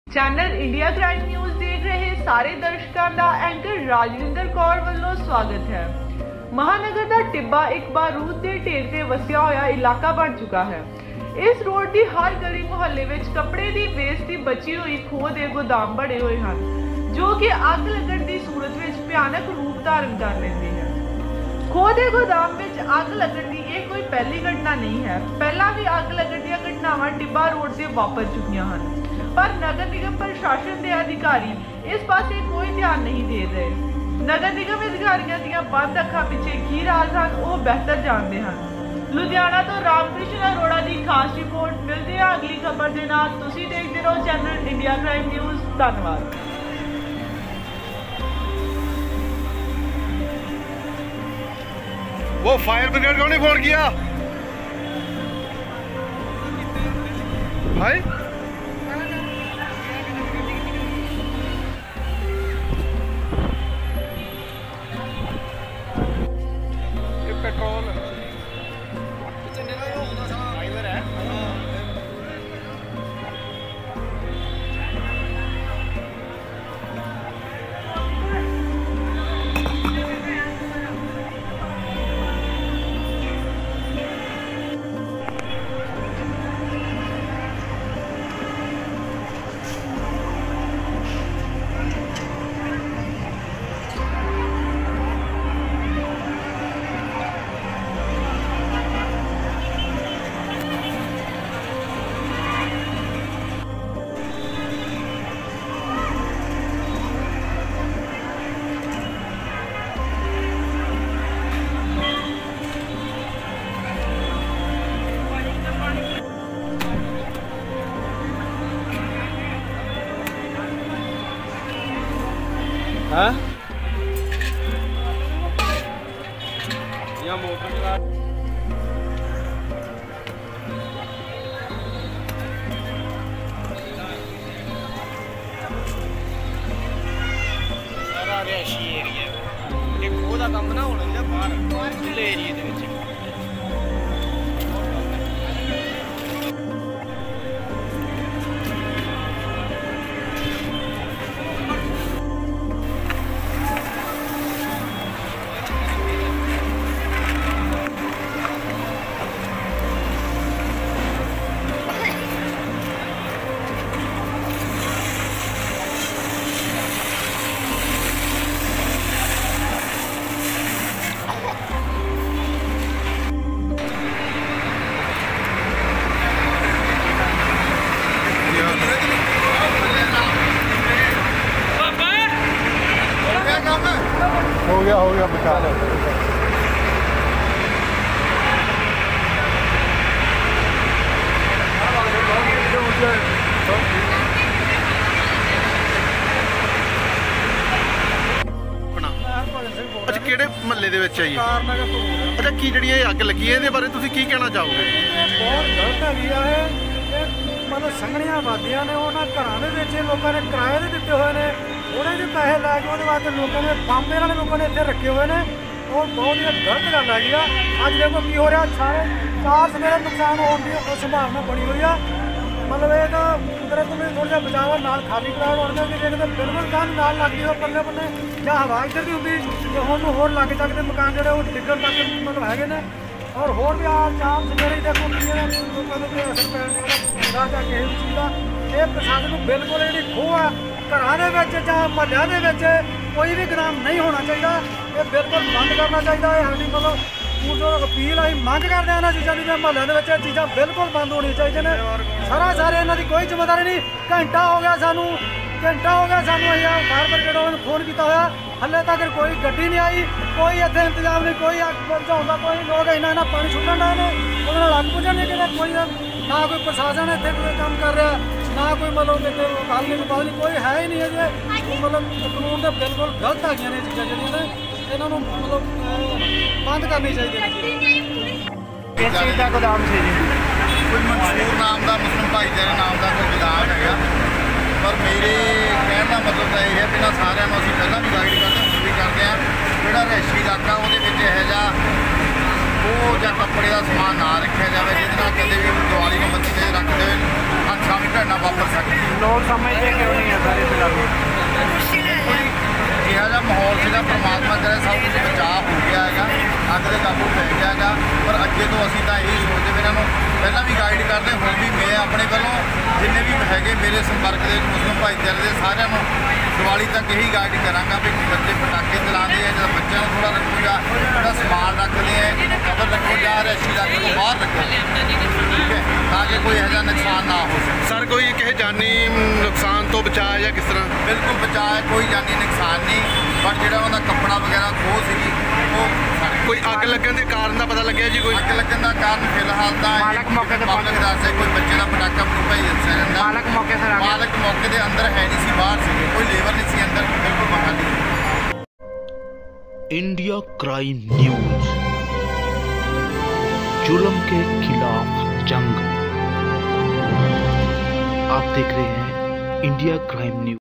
Channel India crime news देख रहे सारे दर्शकों का एंकर राजविंदर कौर वालों स्वागत है। महानगर का टिब्बा एक बारूद के ढेर से वसिया होया इलाका बन चुका है। इस रोड की हर गली मुहल्ले में कपड़े की वेस्ट की बची हुई खोह के गोदाम बने हुए हैं, जो कि अग लगन की सूरत में भयानक रूप धारण कर लेते हैं। खोह के गोदाम में अग लगन की यह कोई पहली घटना नहीं है। पहला भी अग लगन दी घटनावां टिब्बा रोड से वापर चुकियां हैं, पर नगर निगम प्रशासन के अधिकारी इस पासे कोई ध्यान नहीं दे रहे। नगर निगम अधिकारियों दी बंद अखां पिछे की राज हैं वो बेहतर जानते हैं। लुधियाना तो रामकृष्ण अरोड़ा की खास रिपोर्ट। मिलते हैं अगली खबर के नाल। तुसीं देखते रहो चैनल इंडिया क्राइम न्यूज़। धन्यवाद। वो फायर ब्रिगेड को नहीं फोन किया भाई? पेट्रोल ड्राइवर है। हाँ? या मोटर चला सारा रिहायशी एरिया है। खोह का काम ना होना चाहिए बाहर खुले एरिए दे विच। हो गया बचा लो। अच्छा किहड़े महल्ले दे विच है जी? अच्छा की जिहड़ियां ये अग लगी है इहदे बारे तुसीं की कहना चाहोगे? बहुत गलत है। मतलब संघणियां आबादियां ने उन्होंने घरों के लोगों ने किराए दे दिते हुए हैं, थोड़े जो पैसे लैके वो वास्ते लोगों ने फार्मे वाले लोगों ने इतने रखे हुए हैं और बहुत ही गलत गल हैगी। अज देखो की हो रहा, सारे 4 सवेरे नुकसान होने की संभावना बनी हुई है। मतलब ये तो कुदरत में थोड़ा जहा बचाव नाल खाली प्लाट होने कि जे बिल्कुल कंध नाल लग गई पल्ले पल्ले या हवा इधर की होंगी तो हम होर लग सकते मकान जो डिगन तक मतलब है ने। और होर भी चार सवेरे देखो लोगों के असर पैदा किसी भी चीज़ का। ये प्रशासन को बिल्कुल जी खोह है घरों के महल्लों के कोई भी गोदाम नहीं होना चाहिए। ये बिल्कुल बंद करना चाहिए। ये हमारी मतलब पूरी अपील आई मंग करते हैं इन्होंने चीज़ों की महल्लों के चीज़ा बिल्कुल बंद होनी चाहिए ने। सारे इन्हों की कोई जिम्मेदारी नहीं। घंटा हो गया सानू फायर ब्रिगेड वालों ने फोन किया हुआ, हले तक कोई गड्डी नहीं आई, कोई इतने इंतजाम नहीं, कोई अग बुझाने कोई लोग इन्ना पानी छुट्टन डे ने वो अग बुझन नहीं कि कोई ना कोई प्रशासन इतने कोई काम कर रहा ना कोई मतलब गल नहीं कोई है ही नहीं है। मतलब कानून तो बिल्कुल गलत है ये चीज़ा जी इन्हों मतलब बंद करनी चाहिए। किस चीज़ का गोदाम से जी? कोई मंसूर नाम का मुस्लिम भाईचारे नाम का कोई गोदाम है, पर मेरे कहने का मतलब तो यह है कि सारे अभी पहला भी गाइड करते हैं, भी करते हैं। जोड़ा रिहायशी इलाका वो ਕੱਪੜੇ ਦਾ ਸਮਾਨ ਨਾ ਰੱਖਿਆ ਜਾਵੇ, ਜਿਹਦੇ ਨਾਲ ਕਦੇ ਵੀ ਦੀਵਾਲੀ ਨੂੰ ਮੱਥੇ ਤੇ ਰੱਖਦੇ ਹੋਏ ਅਨਸਾਨੀ ਘਟਨਾ ਵਾਪਰ ਸਕਦੀ ਹੈ। ਲੋਕ ਸਮਝਦੇ ਕਿਉਂ ਨਹੀਂ ਹੈ ਸਰ ਇਸ ਗੱਲ ਨੂੰ? ਇਹੋ ਜਿਹਾ ਮਾਹੌਲ ਸੀਗਾ, ਪਰਮਾਤਮਾ ਕਰੇ ਸਭ ਕੁਝ ਬਚਾਅ ਹੋ ਗਿਆ ਹੈਗਾ, ਅੱਗ ਦੇ ਕਾਬੂ ਪੈ ਗਿਆ ਹੈਗਾ। ਪਰ ਅੱਗੇ ਤੋਂ ਅਸੀਂ ਤਾਂ ਇਹੀ ਸੋਚਦੇ ਵੀ ਇਹਨਾਂ ਨੂੰ ਪਹਿਲਾਂ ਵੀ ਗਾਈਡ ਕਰਦੇ, ਹੁਣ ਵੀ ਮੈਂ ਆਪਣੇ ਵੱਲੋਂ ਜਿੰਨੇ ਵੀ ਹੈਗੇ ਮੇਰੇ ਸੰਪਰਕ ਦੇ ਮੁਸਲਿਮ ਭਾਈਚਾਰੇ ਦੇ ਸਾਰਿਆਂ ਨੂੰ ਦੀਵਾਲੀ ਤੱਕ ਇਹੀ ਗਾਈਡ ਕਰਾਂਗਾ ਵੀ ਬੱਚੇ ਪਟਾਕੇ ਚਲਾਉਂਦੇ ਆ, ਜਦੋਂ ਬੱਚਿਆਂ ਨੂੰ ਥੋੜ੍ਹਾ ਰੱਖੋ, ਜਾਂ ਜਿਹੜਾ ਸਮਾਨ ਰੱਖਦੇ ਆ ਇਹਨੂੰ ਕਵਰ ਰੱਖੋ, ਜਾਂ ਰੈਸ਼ੀ ਰੱਖ ਲਓ, ਬਾਹਰ ਰੱਖੋ, ਠੀਕ ਹੈ, ਤਾਂ ਕਿ ਕੋਈ ਇਹੋ ਜਿਹਾ ਨੁਕਸਾਨ ਨਾ ਹੋ ਸਕੇ। ਸਰ ਕੋਈ ਕਿਸੇ ਜਾਨੀ ਨੁਕਸਾਨ ਤੋਂ ਬਚਾਅ ਜਾਂ ਕਿਸ ਤਰ੍ਹਾਂ? ਬਿਲਕੁਲ ਬਚਾਅ ਹੈ, ਕੋਈ ਜਾਨੀ ਨੁਕਸਾਨ ਨਹੀਂ, ਪਰ ਜਿਹੜਾ ਉਹਦਾ ਕੱਪੜਾ ਵਗੈਰਾ ਖੋਹ ਸੀਗੀ ਉਹ ਸੜ ਗਈ। ਕੋਈ ਅੱਗ ਲੱਗਣ ਦੇ ਕਾਰਨ ਦਾ ਪਤਾ ਲੱਗਿਆ ਜੀ? ਕੋਈ ਅੱਗ ਲੱਗਣ ਦਾ ਕਾਰਨ ਫਿਲਹਾਲ ਤਾਂ ਮਾਲਕ ਮੌਕੇ ਤੇ ਪਹੁੰਚ ਗਿਆ। ਦੱਸੇ ਕੋਈ ਬੱਚੇ ਦਾ ਪਟਾਕਾ ਪਟੂਕਾ ਹੀ ਦੱਸਿਆ ਜਾਂਦਾ। ਮਾਲਕ ਮੌਕੇ ਤੇ ਆ ਗਿਆ। ਮਾਲਕ ਮੌਕੇ ਦੇ ਅੰਦਰ ਹੈ ਨਹੀਂ ਸੀ, ਬਾਹਰ ਸੀਗੇ, ਕੋਈ ਲੇਬਰ ਨਹੀਂ ਸੀ ਅੰਦਰ, ਬਿਲਕੁਲ ਬਾਹਰ ਨਹੀਂ। इंडिया क्राइम न्यूज, जुल्म के खिलाफ जंग। आप देख रहे हैं इंडिया क्राइम न्यूज।